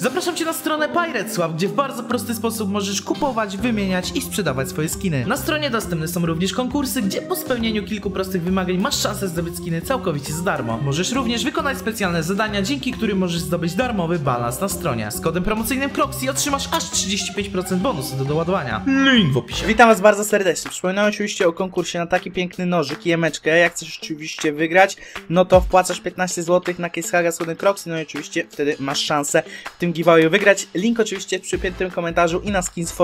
Zapraszam Cię na stronę PiratesSwap, gdzie w bardzo prosty sposób możesz kupować, wymieniać i sprzedawać swoje skiny. Na stronie dostępne są również konkursy, gdzie po spełnieniu kilku prostych wymagań masz szansę zdobyć skiny całkowicie za darmo. Możesz również wykonać specjalne zadania, dzięki którym możesz zdobyć darmowy balans na stronie. Z kodem promocyjnym Croxy otrzymasz aż 35% bonusu do doładowania. Link w opisie. Witam was bardzo serdecznie. Przypominam oczywiście o konkursie na taki piękny nożyk i emeczkę. Jak chcesz oczywiście wygrać, no to wpłacasz 15 zł na CaseHaga z kodem Croxy, no i oczywiście wtedy masz szansę w tym giveawayu wygrać. Link oczywiście w przypiętym komentarzu i na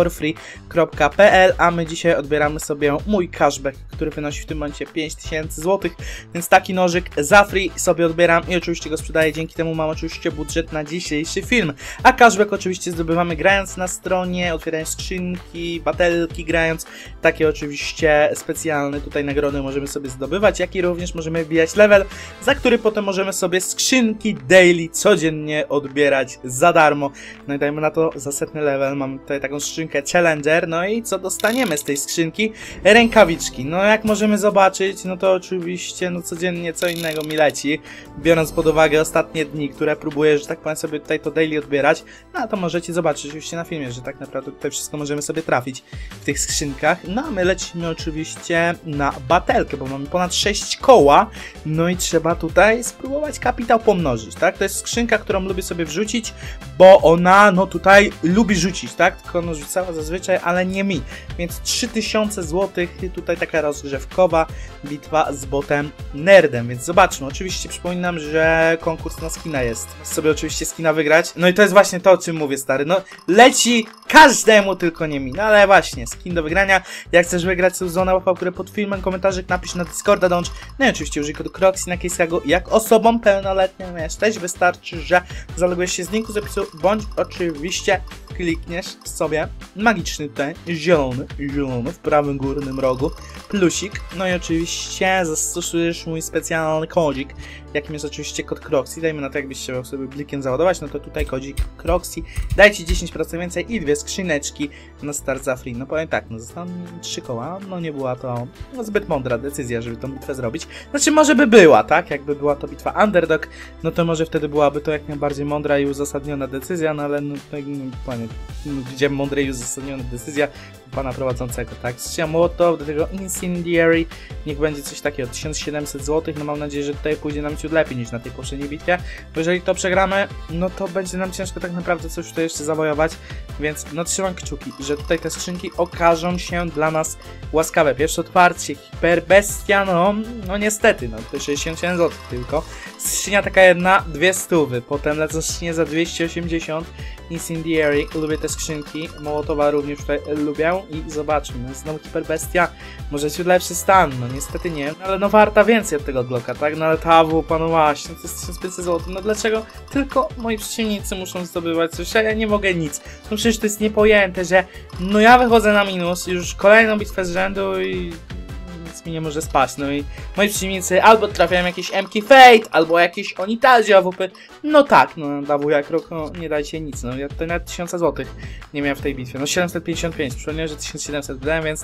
skinsforfree.pl. A my dzisiaj odbieramy sobie mój cashback, który wynosi w tym momencie 5000 zł, więc taki nożyk za free sobie odbieram i oczywiście go sprzedaję. Dzięki temu mam oczywiście budżet na dzisiejszy film. A cashback oczywiście zdobywamy grając na stronie, otwierając skrzynki, batelki grając. Takie oczywiście specjalne tutaj nagrody możemy sobie zdobywać, jak i również możemy wbijać level, za który potem możemy sobie skrzynki daily codziennie odbierać za darmo. No i dajmy na to za setny level. Mamy tutaj taką skrzynkę Challenger. No i co dostaniemy z tej skrzynki? Rękawiczki. No jak możemy zobaczyć, no to oczywiście no codziennie co innego mi leci. Biorąc pod uwagę ostatnie dni, które próbuję, że tak powiem, sobie tutaj to daily odbierać, no to możecie zobaczyć oczywiście na filmie, że tak naprawdę tutaj wszystko możemy sobie trafić w tych skrzynkach. No a my lecimy oczywiście na batelkę, bo mamy ponad 6 koła. No i trzeba tutaj spróbować kapitał pomnożyć, tak? To jest skrzynka, którą lubię sobie wrzucić, bo ona, no tutaj lubi rzucić, tak? Tylko ona rzucała zazwyczaj, ale nie mi. Więc 3000 zł, tutaj taka rozgrzewkowa bitwa z botem nerdem, więc zobaczmy. Oczywiście przypominam, że konkurs na skina jest. Sobie oczywiście skina wygrać. No i to jest właśnie to, o czym mówię, stary. No leci każdemu, tylko nie mi. No ale właśnie, skin do wygrania. Jak chcesz wygrać sezona, łapał, które pod filmem, komentarzyk napisz, na Discorda dołącz. No i oczywiście użyj kodu Croxy na CaseHagu. Jak osobą pełnoletnią jesteś, wystarczy, że zalogujesz się z linku z opisu, bądź oczywiście klikniesz sobie magiczny tutaj zielony w prawym górnym rogu plusik. No i oczywiście zastosujesz mój specjalny kodzik, jakim jest oczywiście kod Croxy. Dajmy na to, jakbyś chciał sobie blikiem załadować, no to tutaj kodzik Croxy. Daj ci 10% więcej i 2 skrzyneczki na start za free. No powiem tak, no zostaną 3 koła, no nie była to zbyt mądra decyzja, żeby tą bitwę zrobić. Znaczy może by była, tak? Jakby była to bitwa underdog, no to może wtedy byłaby to jak najbardziej mądra i uzasadniona decyzja, no ale no, panie, gdzie mądra i uzasadniona decyzja pana prowadzącego, tak? Strzela Mołotow, do tego Incendiary, niech będzie coś takiego, 1700 zł, no mam nadzieję, że tutaj pójdzie nam ciut lepiej niż na tej poprzedniej bitwie, bo jeżeli to przegramy, no to będzie nam ciężko tak naprawdę coś tutaj jeszcze zawojować, więc no trzymam kciuki, że tutaj te skrzynki okażą się dla nas łaskawe. Pierwsze otwarcie, Hiperbestia, no niestety, no to 67 zł tylko, skrzynia taka jedna, 200, potem lecą skrzynie za 280, Incendiary, lubię te skrzynki, Mołotowa również tutaj lubię i zobaczmy, no znowu Hiperbestia, może ciut lepszy stan, no niestety nie, ale no warta więcej od tego Glocka, tak, no ale ta AWP, no właśnie, to jest 1500 zł, no dlaczego tylko moi przeciwnicy muszą zdobywać coś, a ja nie mogę nic, no przecież to jest niepojęte, że no ja wychodzę na minus, już kolejną bitwę z rzędu i nic mi nie może spaść, no i moi przeciwnicy albo trafiają jakieś MK Fate, albo jakieś Onitazi AWP, no tak, no dawu jak rok, no nie dajcie nic, no ja tutaj nawet 1000 zł nie miałem w tej bitwie, no 755, przypomniałem, że 1700 wydałem, więc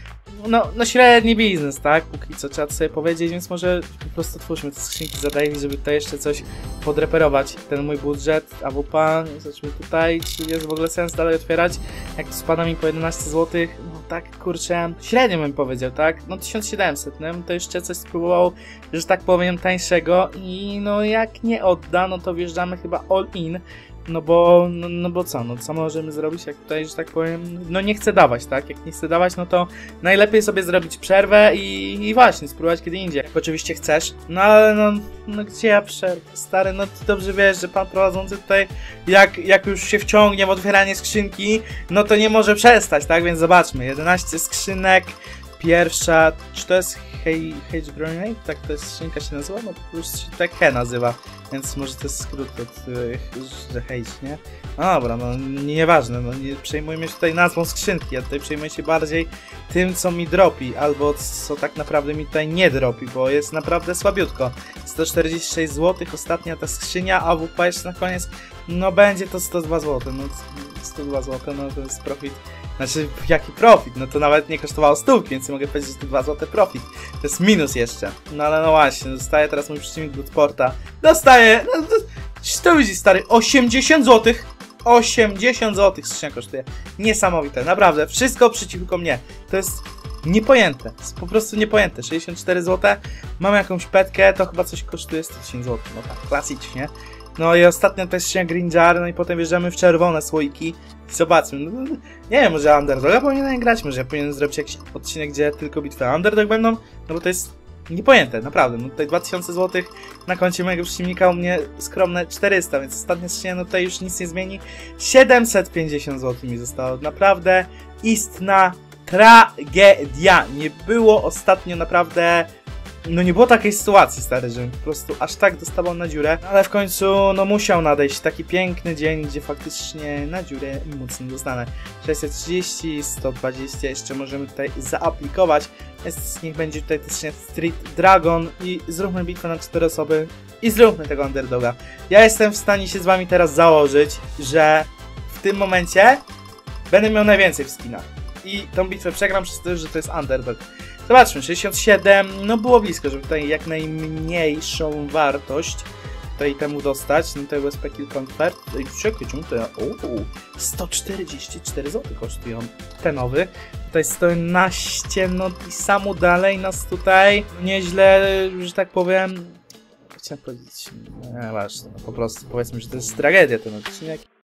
no średni biznes, tak? Póki co trzeba to sobie powiedzieć, więc może po prostu otwórzmy te skrzynki za daily, żeby tutaj jeszcze coś podreperować. Ten mój budżet, AWP, zobaczmy tutaj, czy jest w ogóle sens dalej otwierać. Jak to spada mi po 11 zł, no tak kurczę, średnio bym powiedział, tak? No 1700, no to jeszcze coś spróbował, że tak powiem, tańszego i no jak nie odda, no to wjeżdżamy chyba all in. No bo co, no co możemy zrobić, jak tutaj, że tak powiem, no nie chcę dawać, tak? Jak nie chcę dawać, no to najlepiej sobie zrobić przerwę i właśnie, spróbować kiedy indziej, jak oczywiście chcesz. No ale no gdzie ja przerwę, stary, no ty dobrze wiesz, że pan prowadzący tutaj, jak już się wciągnie w otwieranie skrzynki, no to nie może przestać, tak? Więc zobaczmy, 11 skrzynek, pierwsza, czy to jest Hage Grenade? Tak to jest skrzynka się nazywa? No to już się tak nazywa, więc może to jest skrót od że Hage, nie? No dobra, no nieważne, no nie przejmujmy się tutaj nazwą skrzynki, ja tutaj przejmuję się bardziej tym, co mi dropi, albo co tak naprawdę mi tutaj nie dropi, bo jest naprawdę słabiutko. 146 zł, ostatnia ta skrzynia, a WP jeszcze na koniec, no będzie to 102 zł, no 102 zł, no to jest profit. Znaczy, jaki profit? No to nawet nie kosztowało stówki, więc mogę powiedzieć, że to 2 zł profit. To jest minus jeszcze. No ale no właśnie, dostaje teraz mój przeciwnik Bloodsporta. Dostaje, no to widzisz, stary, 80 zł. 80 zł skrzynia kosztuje. Niesamowite, naprawdę. Wszystko przeciwko mnie. To jest niepojęte. Jest po prostu niepojęte. 64 zł. Mam jakąś petkę, to chyba coś kosztuje 110 zł. No tak, klasycznie. No i ostatnia to jest skrzynia Green Jar, no i potem wjeżdżamy w czerwone słoiki. I zobaczmy. No, nie wiem, może Underdoga powinienem grać, może ja powinienem zrobić jakiś odcinek, gdzie tylko bitwy Underdog będą, no bo to jest niepojęte, naprawdę. No tutaj 2000 zł na koncie mojego przeciwnika, u mnie skromne 400, więc ostatnia skrzynia, no tutaj już nic nie zmieni. 750 zł mi zostało, naprawdę istna tragedia. Nie było ostatnio naprawdę... No nie było takiej sytuacji, stary, że po prostu aż tak dostawał na dziurę, ale w końcu no musiał nadejść taki piękny dzień, gdzie faktycznie na dziurę mocno dostanę. 630, 120 jeszcze możemy tutaj zaaplikować, więc niech będzie tutaj też Street Dragon i zróbmy bitwę na 4 osoby i zróbmy tego Underdoga. Ja jestem w stanie się z wami teraz założyć, że w tym momencie będę miał najwięcej w skinach i tą bitwę przegram przez to, że to jest Underdog. Zobaczmy, 67, no było blisko, żeby tutaj jak najmniejszą wartość tutaj temu dostać. No tutaj USP Kill Convert. Czekaj, czemu to ja... 144 zł kosztują te nowy. Tutaj 111, no i samo dalej nas tutaj nieźle, że tak powiem... Chciałem powiedzieć, nie, właśnie, no po prostu powiedzmy, że to jest tragedia ten odcinek.